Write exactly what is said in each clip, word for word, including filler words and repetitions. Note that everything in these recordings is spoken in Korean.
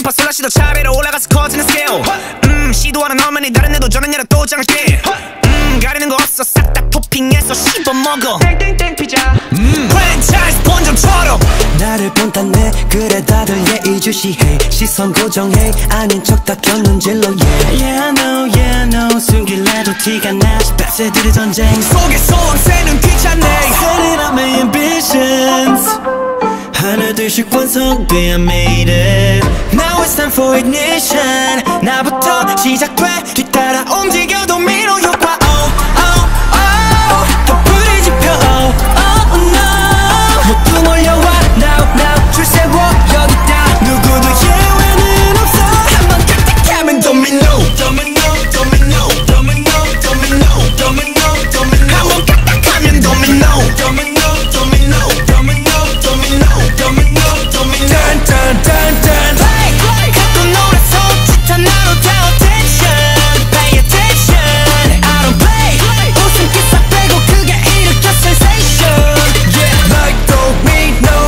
도파 솔라시도 차례로 올라가서 커지는 스케일. 음 시도하는 너만이 다른 애도 저는 얘라 또 장할게. 음 가리는 거 없어 싹 다 토핑해서 씹어먹어. 땡땡땡 피자 음 프랜차이즈 본점처럼 나를 본따네 그래 다들 예의 주시해. 시선 고정해 아닌 척 다 곁눈질로 yeah. Yeah I know yeah I know 숨길래도 티가 나 백세들의 전쟁 속에 소원새는 귀찮네. Set it up my ambitions 하나 둘씩 완성돼 I made it. Now it's time for ignition. 나부터 시작돼 뒤따라 움직여 도미노 효과. Oh oh oh 더 불이 지펴 oh oh no 모두 몰려와 now now 줄 세워 여기다 누구도 예외는 없어. 한번 깜짝하면 도미노 도미노 도미노 도미노 도미노 도미노 도미노 한번 깜짝하면 도미노 도미노 도미노 도미노 도미노 도미노 도미노 turn turn turn turn play play 갖고 놀아서 짙은 나로 다 attention pay attention I don't play 웃음 기사 빼고 그게 일으켜 sensation yeah like domino.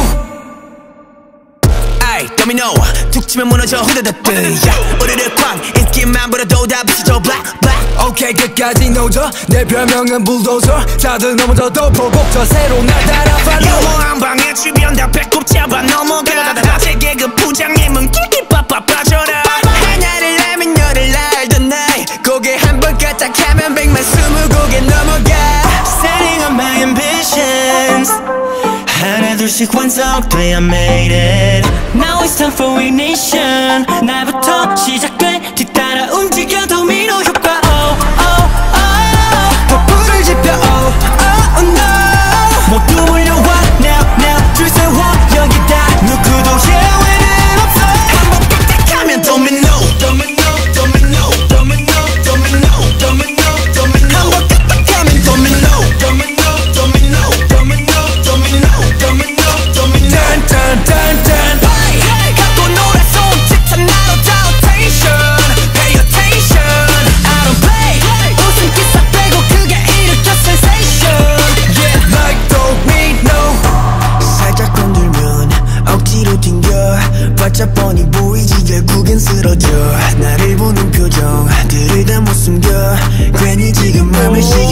아이 도미노 툭 치면 무너져 후다닥 yeah. 우리를 쾅 인기만 부려도 다 부서져 black black. 오케이 끝까지 노져 내 별명은 불도저. 다들 넘어져도 보복저 새로 날 따라 follow. 영어한 방에 주변 다 배꼽 잡아 넘어가. 낮에 개그 부장님은 끼끼빠빠 빠져라. 하나를 내면 열을 날던 날 고개 한번 까딱하면 백만 스무 고개 넘어가. Setting up my ambitions 하나 둘씩 완성돼 I made it. Now it's time for ignition. 나부터 시작돼 뒤따라 움직여 도미노 효과. Oh oh oh 더 불을 지펴 oh oh no 모두 몰려와 now now 줄 세워 여기다 누구도 예외는 없어. 한번 깜짝하면 도미노 도미노 도미노 도미노 도미노 도미노 도미노 한번 깜짝하면 도미노 도미노 도미노 도미노 도미노 도미노 도미노 turn turn turn turn Hey, hey, 갖고 놀아서 짙은 나로 다 attention pay attention I don't play 웃음 기사 빼고 그게 일으켜 sensation Yeah like domino. 살짝 건들면 억지로 튕겨 바짝 뻔히 보이지 결국엔 쓰러져. 나를 보는 표정 들을 다 못 숨겨 괜히 지금 맘을 시